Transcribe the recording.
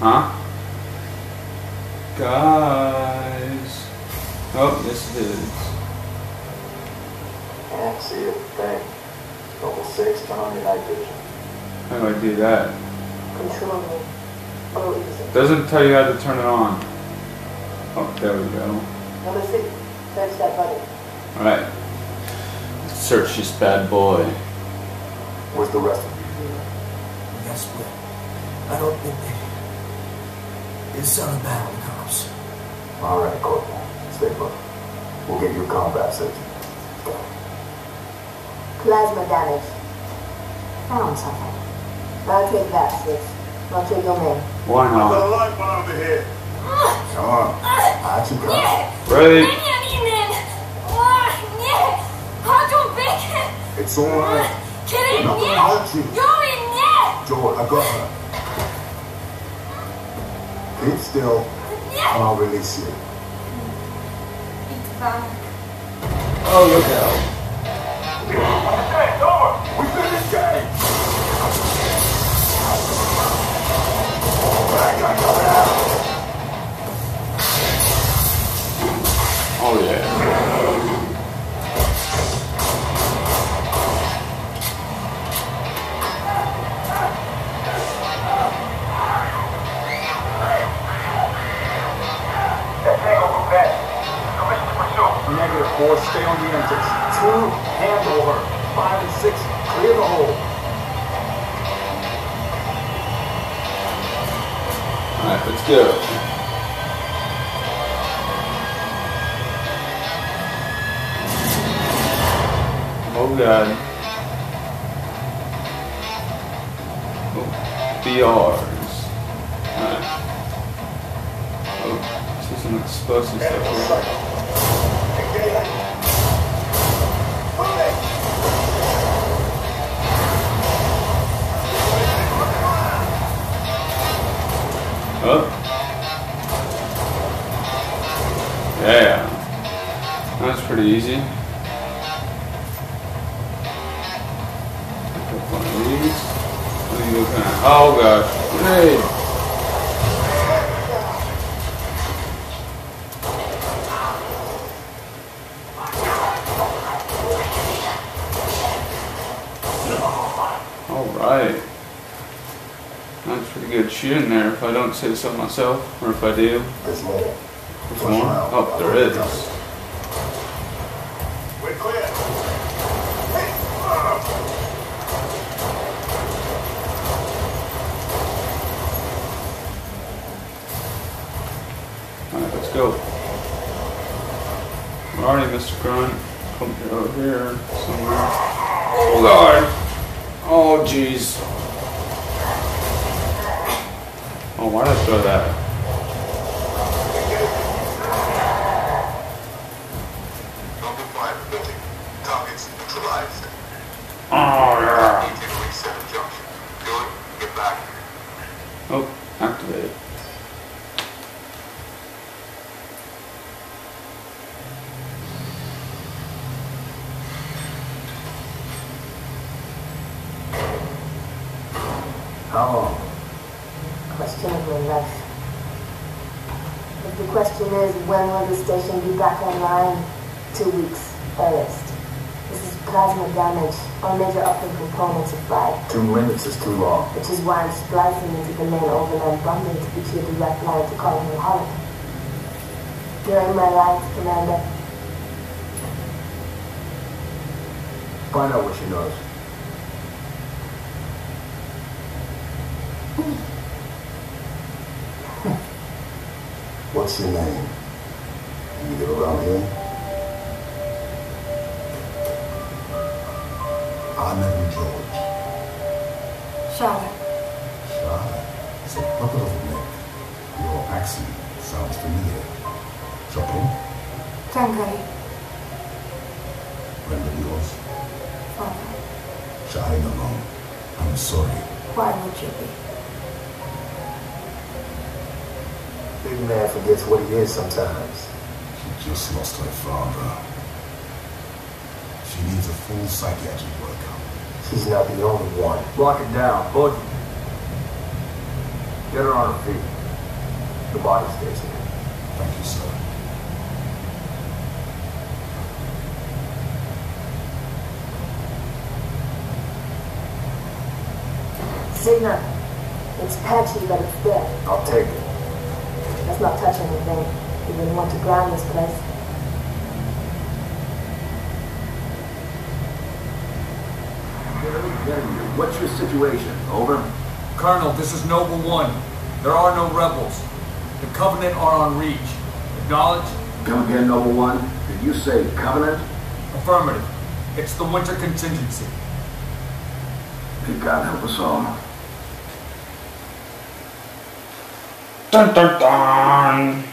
Huh? Guys. Oh, yes it is. Can't see a thing. Level 6, turn on your night vision. How do I do that? Control. Oh, easy. Doesn't tell you how to turn it on. Oh, there we go. Number 6. Search that button. Alright. Let's search this bad boy. Where's the rest of you? Yes, but I don't think it's on a battle, cops. Alright, Corporal. Stay put. We'll get you combat safety. Go. Plasma damage. Found something. I'll take that, 6. I'll take your man. Why I've got not? a light one over here. Come on. Action come. Ready? It's alright. We're not gonna hurt you. Joel, I got her. Keep still, and I'll release you. Oh, look out. Okay, it's over. We finished game. Oh, yeah. -4, stay on the entrance. 2, handle her. 5 and 6, clear the hole. Alright, let's go. Oh god. Oh, BRs. Alright. Oh, see some explosive stuff here. Oh. Yeah. That's pretty easy. Pick up one of these. What are you looking at? Oh gosh. Grenade! Alright. That's pretty good shooting there if I don't say so myself, or if I do. There's more. There's more? Oh, there is. We're clear. Alright, let's go. Alright, Mr. Grunt. Come over here somewhere. Oh god! Oh jeez. Oh, why did I throw that? Number 5 building. Targets neutralized. Oh, yeah. Reset junction. Good. Get back. Oh, activated. How long? Question of your life. If the question is, when will the station be back online? 2 weeks, earliest. This is plasma damage. All major optic components are fried. 2 minutes is too long. Which is why I'm splicing into the main overland bundle to get you a direct line to Colonel Holland. You're in my life, Commander. Find out what she knows. What's your name? You live around here? I'm Evan George. Charlotte. Charlotte? It's a proper little name. Your accent sounds familiar. Shopping? Tangai. Friend of yours? Father. Shine alone. I'm sorry. Why would you be? Big man forgets what he is sometimes. She just lost her father. She needs a full psychiatric workup. She's not the only one. Lock it down, Boogie. Get her on her feet. The body stays here. Thank you, sir. Signal. It's patchy, but it's there. I'll take it. Let's not touch anything. We didn't want to ground this place. What's your situation? Over? Colonel, this is Noble One. There are no rebels. The Covenant are on Reach. Acknowledge? Come again, Noble One. Did you say Covenant? Affirmative. It's the Winter Contingency. May God help us all. Dun dun dun!